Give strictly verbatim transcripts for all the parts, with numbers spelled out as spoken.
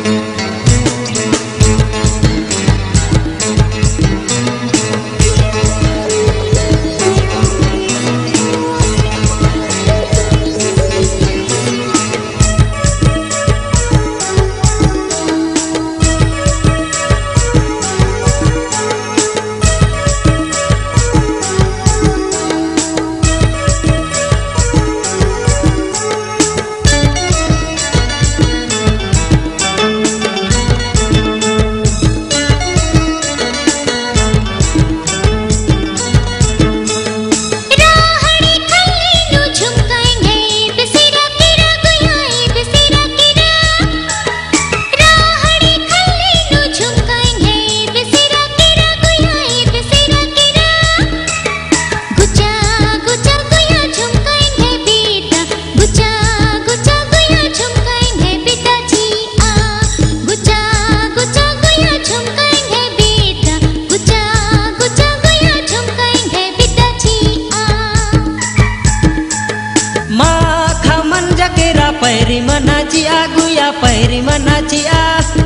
पैरी मनाची आ गुया पैरी मनाची आ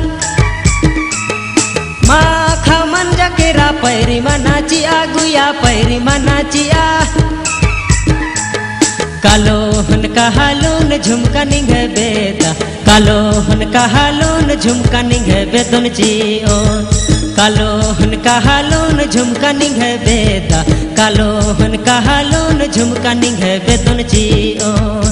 माखा मन जकेरा पैरी मनाची आ गुया पैरी मनाची आ कालो हन कहालून झुमका निघे बेदा कालो हन कहालून झुमका निघे बेदन ची ओन कालो हन कहालून झुमका निघे बेदा कालो हन कहालून झुमका निघे बेदन ची ओन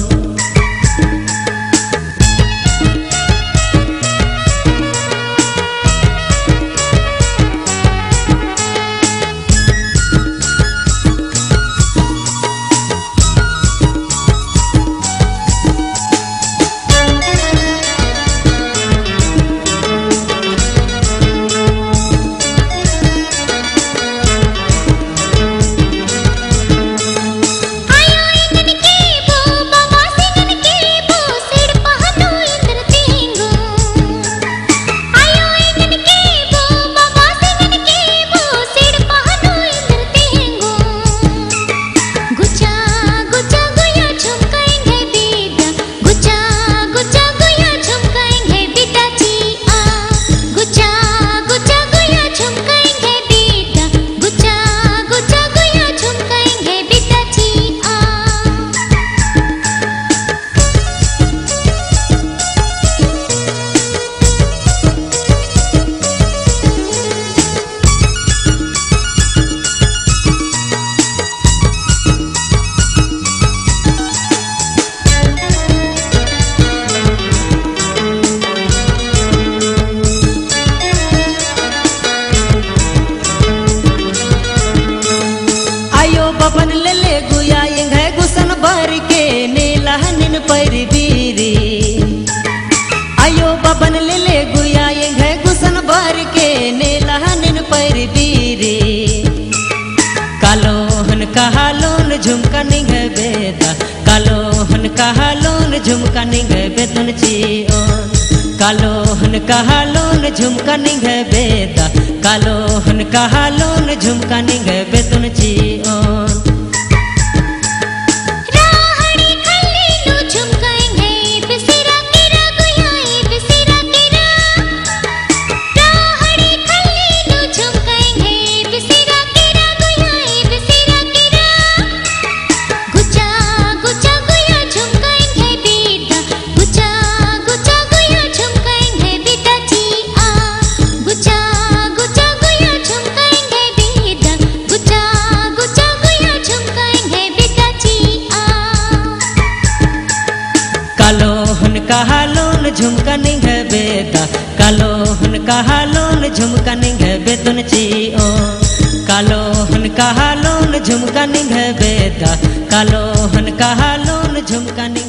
बबन ले ले गुया यंगे गुसन भर के नीला निन पैरी बीरी आयो बबन ले ले गुया यंगे गुसन भर के नीला निन पैरी बीरी कालो हन कहालून झुमका निघे बेदा कालो हन कहालून झुमका निघे बेदन ची ओन कालो हन कहालून झुमका निघे बेदा कालो हन कहालून झुमका निघे बेदन ची ओन कालो हन कहालून झुमका निघे बेदा कालो हन कहालून झुमका निघे बेदन ची ओन कालो हन कहालून झुमका निघे बेदा कालो हन कहालून झुमका निघे